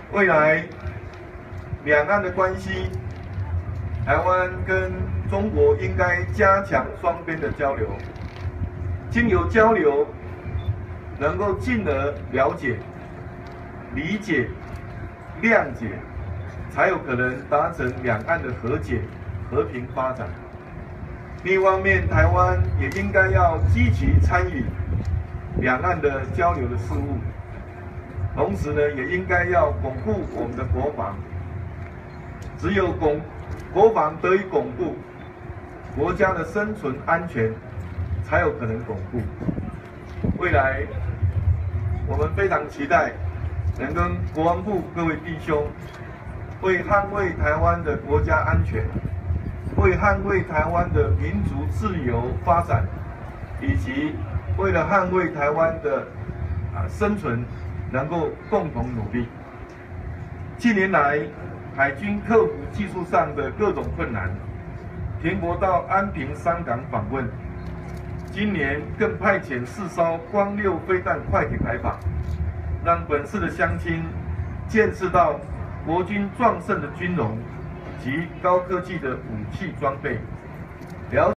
未来两岸的关系，台湾跟中国应该加强双边的交流，经由交流，能够进而了解、理解、谅解，才有可能达成两岸的和解、和平发展。另一方面，台湾也应该要积极参与两岸的交流的事务，同时呢，也应该要巩固我们的国防。只有国防得以巩固，国家的生存安全才有可能巩固。未来，我们非常期待能跟国防部各位弟兄，为捍卫台湾的国家安全，为捍卫台湾的民族自由发展，以及为了捍卫台湾的生存，能够共同努力。近年来，海军克服技术上的各种困难，田国到安平3港访问。今年更派遣4艘光6飞弹快艇来访，让本市的乡亲见识到国军壮盛的军容及高科技的武器装备，了